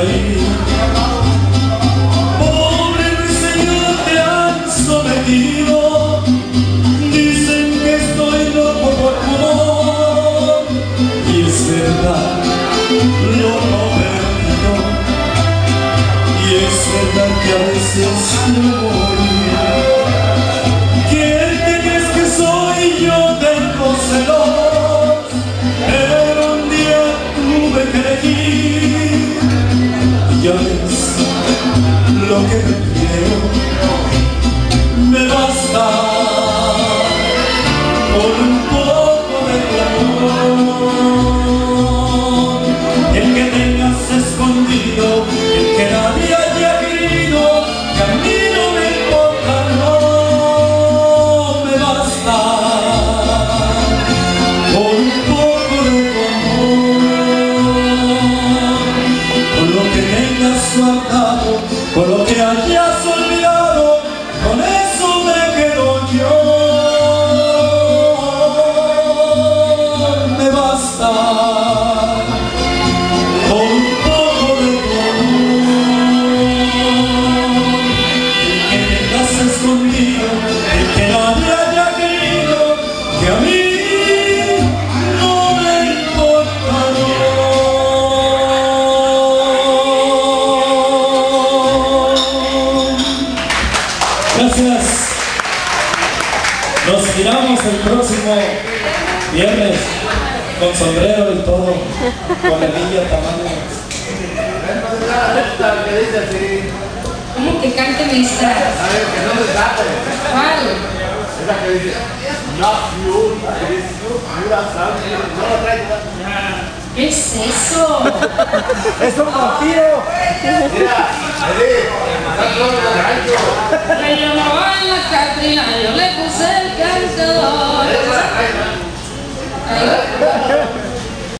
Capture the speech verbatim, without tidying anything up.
ahí. Pobre ruiseñor, te han sometido. Dicen que estoy loco por tu amor. Y es verdad, loco perdido. Y es verdad que a veces me moría. ¿Quién te crees que soy? Yo tengo celos, pero un día tuve que elegir. Y ya ves lo que quiero, me basta con un poco de tu amor. El que tengas escondido, el que nadie haya querido, que a mí no me importa, no me basta con un poco de tu amor. Con lo que tengas guardado, con lo que hayas olvidado, con eso me quedo yo. Me basta con un poco de tu amor. El que tengas escondido, el que nadie haya querido, que a mí no me importa, no. Gracias. Nos miramos el próximo viernes con sombrero y todo, con el niño tamaño. ¿Cómo que cante mi esta? A ver, que no me trate. ¿Cuál? Esa que dice, no, you, you, no lo traigo. ¿Qué es eso? ¡Es un vampiro! Mira, Edith, está todo el rancho. Me llamaban la Catrina, yo le puse el cantador. Esa es la reina. Ahí.